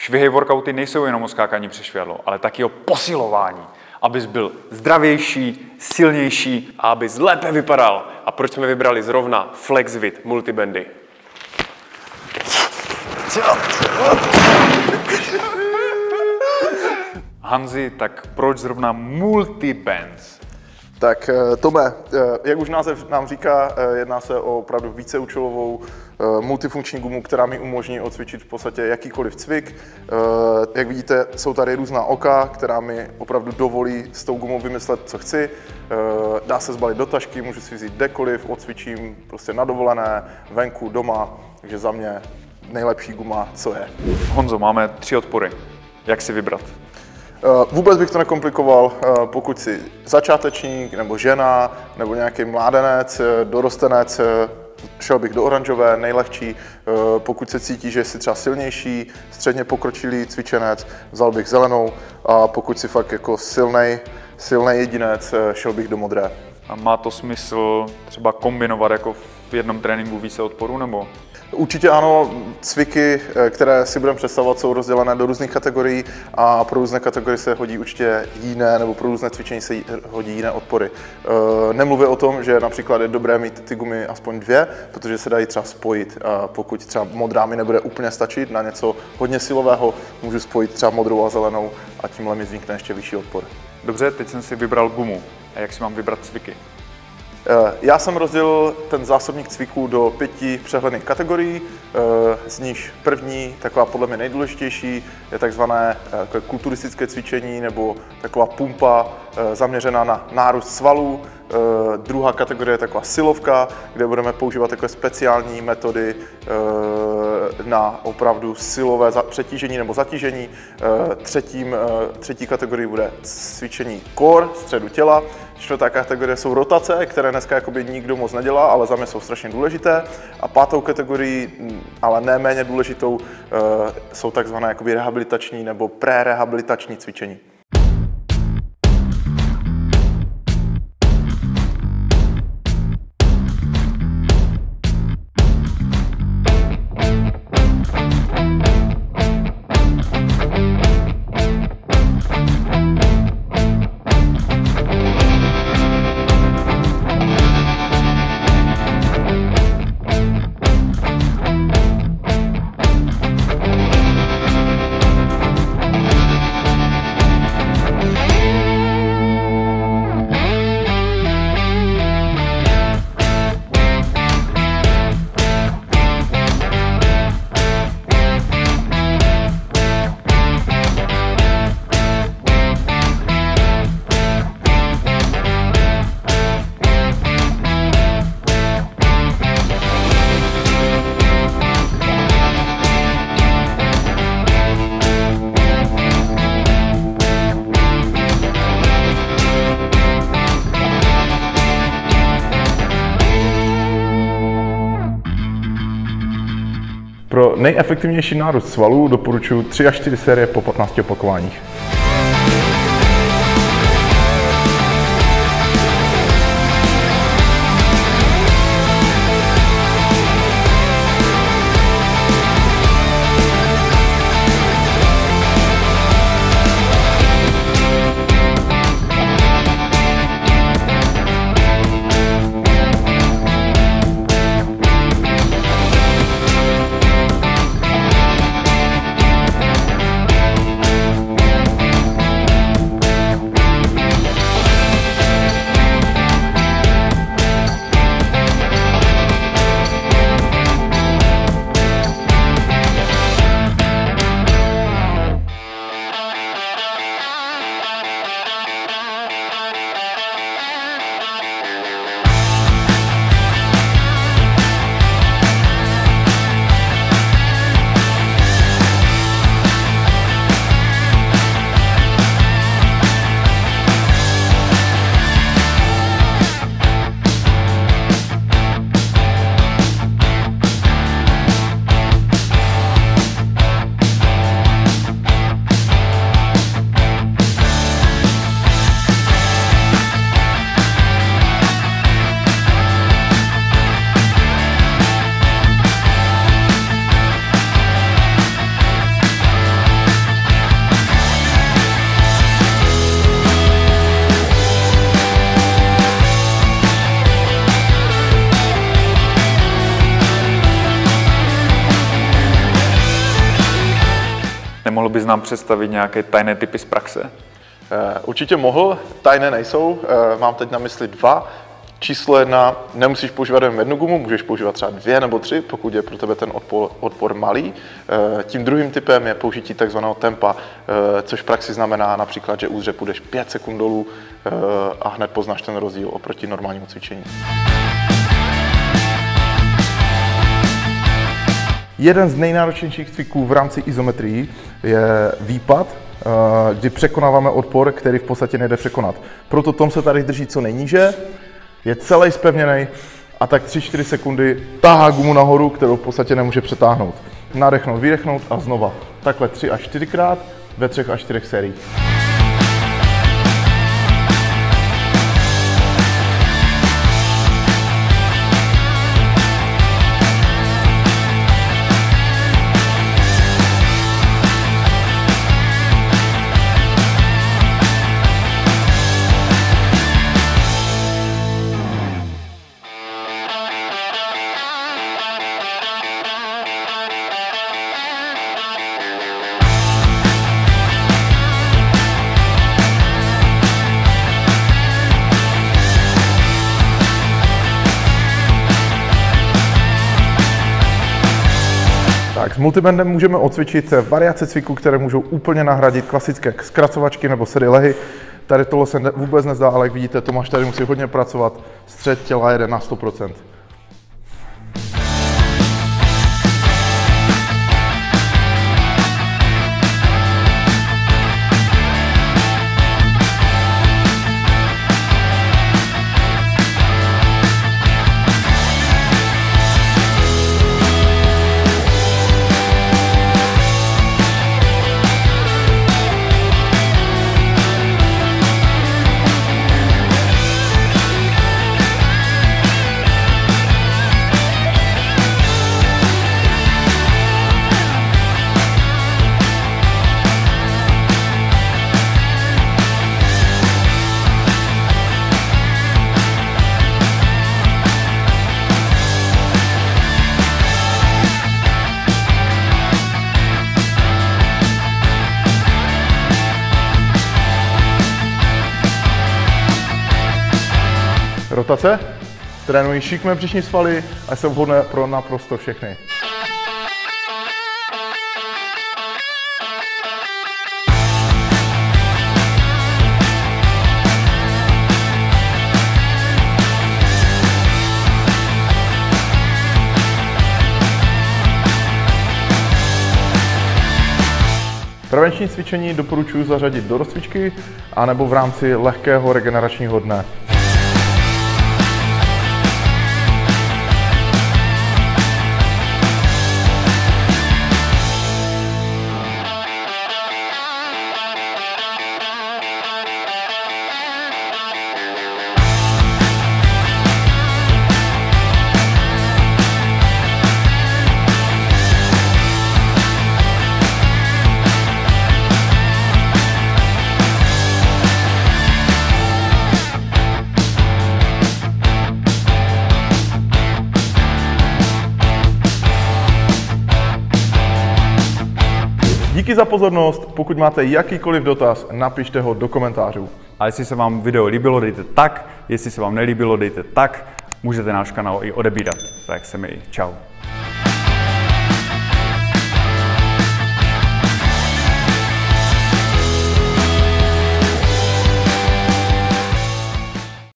Švihej workouty nejsou jenom o skákání přes švihadlo, ale taky o posilování, abys byl zdravější, silnější a abys lépe vypadal. A proč jsme vybrali zrovna FlexVit multibandy? Hanzi, tak proč zrovna multibands? Tak Tome, jak už název nám říká, jedná se o opravdu víceúčelovou multifunkční gumu, která mi umožní odcvičit v podstatě jakýkoliv cvik. Jak vidíte, jsou tady různá oka, která mi opravdu dovolí s tou gumou vymyslet, co chci. Dá se zbalit do tašky, můžu si vzít kdekoliv, odcvičím prostě na dovolené, venku, doma, takže za mě nejlepší guma, co je. Honzo, máme 3 odpory. Jak si vybrat? Vůbec bych to nekomplikoval, pokud jsi začátečník, nebo žena, nebo nějaký mládenec, dorostenec, šel bych do oranžové, nejlehčí. Pokud se cítí, že jsi třeba silnější, středně pokročilý cvičenec, vzal bych zelenou, a pokud jsi fakt jako silný jedinec, šel bych do modré. A má to smysl třeba kombinovat jako v jednom tréninku více odporů, nebo? Určitě ano, cviky, které si budeme představovat, jsou rozdělené do různých kategorií a pro různé kategorie se hodí určitě jiné, nebo pro různé cvičení se hodí jiné odpory. Nemluvím o tom, že například je dobré mít ty gumy aspoň 2, protože se dají třeba spojit. Pokud třeba modrá mi nebude úplně stačit na něco hodně silového, můžu spojit třeba modrou a zelenou a tímhle mi vznikne ještě vyšší odpor. Dobře, teď jsem si vybral gumu. A jak si mám vybrat cviky? Já jsem rozdělil ten zásobník cviků do 5 přehledných kategorií, z níž první, taková podle mě nejdůležitější, je takzvané kulturistické cvičení nebo taková pumpa zaměřená na nárůst svalů. Druhá kategorie je taková silovka, kde budeme používat takové speciální metody na opravdu silové přetížení nebo zatížení. Třetí kategorii bude cvičení core, středu těla. Čtvrtá kategorie jsou rotace, které dneska jakoby nikdo moc nedělá, ale za mě jsou strašně důležité. A pátou kategorii, ale ne méně důležitou, jsou takzvané jakoby rehabilitační nebo prerehabilitační cvičení. Pro nejefektivnější nárůst svalů doporučuji 3 až 4 série po 15 opakováních. Nemohl bys nám představit nějaké tajné tipy z praxe? Určitě mohl, tajné nejsou, mám teď na mysli 2. Číslo 1, nemusíš používat jen jednu gumu, můžeš používat třeba 2 nebo 3, pokud je pro tebe ten odpor malý. Tím druhým typem je použití takzvaného tempa, což v praxi znamená například, že u dře půjdeš 5 sekund dolů a hned poznáš ten rozdíl oproti normálnímu cvičení. Jeden z nejnáročnějších cviků v rámci izometrii je výpad, kdy překonáváme odpor, který v podstatě nejde překonat. Proto Tom se tady drží co nejníže, je celý zpevněný a tak 3-4 sekundy tahá gumu nahoru, kterou v podstatě nemůže přetáhnout. Nadechnout, vydechnout a znova. Takhle 3 až 4krát ve 3 až 4 sériích. Tak, s multibandem můžeme odcvičit variace cviků, které můžou úplně nahradit klasické zkracovačky nebo sedy lehy. Tady tohle se vůbec nezdá, ale jak vidíte, Tomáš tady musí hodně pracovat. Střed těla jede na 100%. Rotace. Trénují šikmé břišní svaly a jsou vhodné pro naprosto všechny. Prevenční cvičení doporučuji zařadit do rozcvičky anebo v rámci lehkého regeneračního dne. Díky za pozornost, pokud máte jakýkoliv dotaz, napište ho do komentářů. A jestli se vám video líbilo, dejte tak, jestli se vám nelíbilo, dejte tak, můžete náš kanál i odebírat. Tak se mi čau.